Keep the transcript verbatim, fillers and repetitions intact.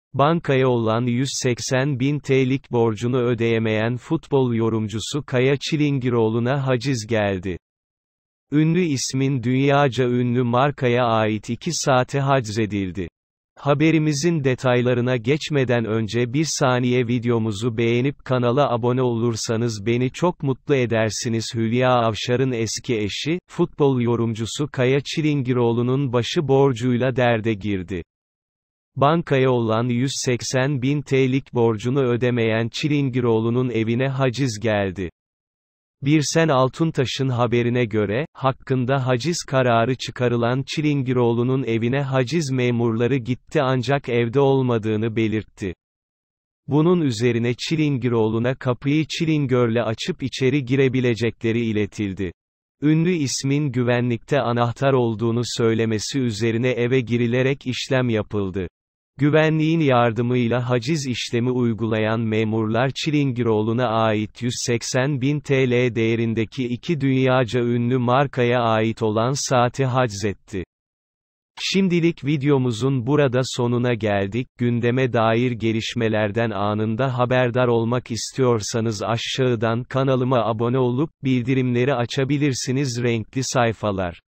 Bankaya olan yüz seksen bin TL'lik borcunu ödeyemeyen futbol yorumcusu Kaya Çilingiroğlu'na haciz geldi. Ünlü ismin dünyaca ünlü markaya ait iki saate haczedildi. Haberimizin detaylarına geçmeden önce bir saniye videomuzu beğenip kanala abone olursanız beni çok mutlu edersiniz. Hülya Avşar'ın eski eşi, futbol yorumcusu Kaya Çilingiroğlu'nun başı borcuyla derde girdi. Bankaya olan yüz seksen bin TL'lik borcunu ödemeyen Çilingiroğlu'nun evine haciz geldi. Birsen Altuntaş'ın haberine göre, hakkında haciz kararı çıkarılan Çilingiroğlu'nun evine haciz memurları gitti ancak evde olmadığını belirtti. Bunun üzerine Çilingiroğlu'na kapıyı çilingörle açıp içeri girebilecekleri iletildi. Ünlü ismin güvenlikte anahtar olduğunu söylemesi üzerine eve girilerek işlem yapıldı. Güvenliğin yardımıyla haciz işlemi uygulayan memurlar Çilingiroğlu'na ait yüz seksen bin TL değerindeki iki dünyaca ünlü markaya ait olan saati haczetti. Şimdilik videomuzun burada sonuna geldik. Gündeme dair gelişmelerden anında haberdar olmak istiyorsanız aşağıdan kanalıma abone olup bildirimleri açabilirsiniz. Renkli sayfalar.